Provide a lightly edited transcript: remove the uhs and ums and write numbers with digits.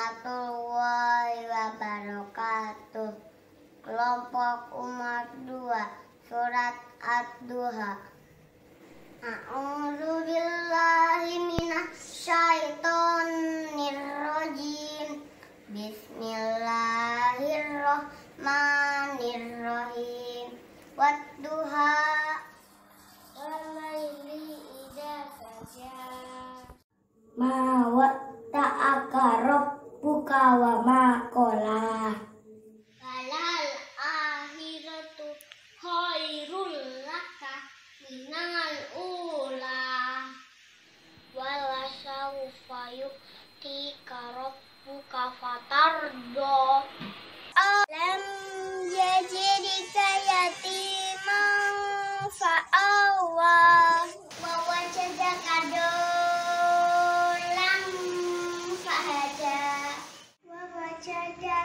warahmatullahi wabarakatuh. Kelompok Umar 2, Surat Ad-Duha. A'udzu billahi minasyaitonir rajim. Bismillahirrahmanirrahim. Wadduha wal-laili idza saja. Ma watta'aka rabbuka wa ma qala. Walal akhiratu khairul laka minal ula. Wala sawfa yu'tika rabbuka fatardo. Alam yajidika yatiman fa'awa wa wajadaka dolan fahada wa wajadaka